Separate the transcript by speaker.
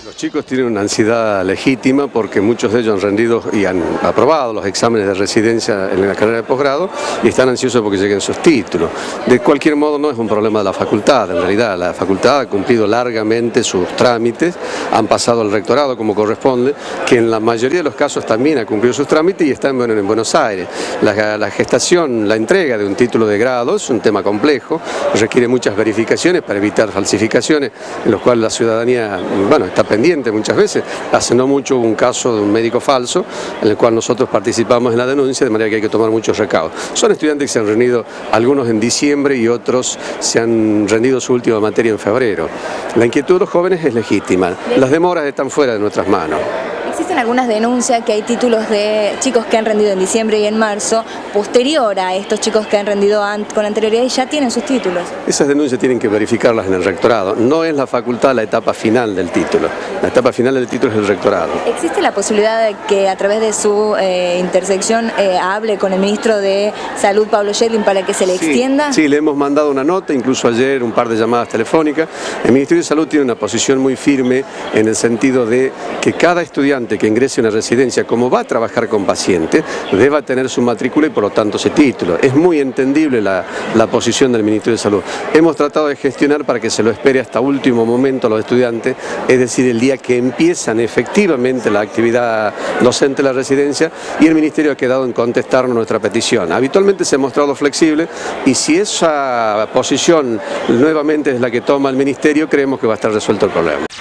Speaker 1: Los chicos tienen una ansiedad legítima porque muchos de ellos han rendido y han aprobado los exámenes de residencia en la carrera de posgrado y están ansiosos porque lleguen sus títulos. De cualquier modo no es un problema de la facultad, en realidad la facultad ha cumplido largamente sus trámites, han pasado al rectorado como corresponde, que en la mayoría de los casos también ha cumplido sus trámites y está en Buenos Aires. La gestación, la entrega de un título de grado es un tema complejo, requiere muchas verificaciones para evitar falsificaciones, en los cuales la ciudadanía, bueno, está pendiente muchas veces. Hace no mucho hubo un caso de un médico falso en el cual nosotros participamos en la denuncia, de manera que hay que tomar muchos recaudos. Son estudiantes que se han rendido, algunos en diciembre y otros se han rendido su última materia en febrero. La inquietud de los jóvenes es legítima, las demoras están fuera de nuestras manos.
Speaker 2: Existen algunas denuncias que hay títulos de chicos que han rendido en diciembre y en marzo, posterior a estos chicos que han rendido con anterioridad y ya tienen sus títulos.
Speaker 1: Esas denuncias tienen que verificarlas en el rectorado. No es la facultad la etapa final del título. La etapa final del título es el rectorado.
Speaker 2: ¿Existe la posibilidad de que a través de su intersección hable con el ministro de Salud, Pablo Yedlin, para que se le extienda?
Speaker 1: Sí, le hemos mandado una nota, incluso ayer un par de llamadas telefónicas. El Ministerio de Salud tiene una posición muy firme en el sentido de que cada estudiante que ingrese a una residencia, como va a trabajar con pacientes, deba tener su matrícula y por lo tanto ese título. Es muy entendible la posición del Ministerio de Salud. Hemos tratado de gestionar para que se lo espere hasta último momento a los estudiantes, es decir, el día que empiezan efectivamente la actividad docente de la residencia, y el Ministerio ha quedado en contestarnos nuestra petición. Habitualmente se ha mostrado flexible y si esa posición nuevamente es la que toma el Ministerio, creemos que va a estar resuelto el problema.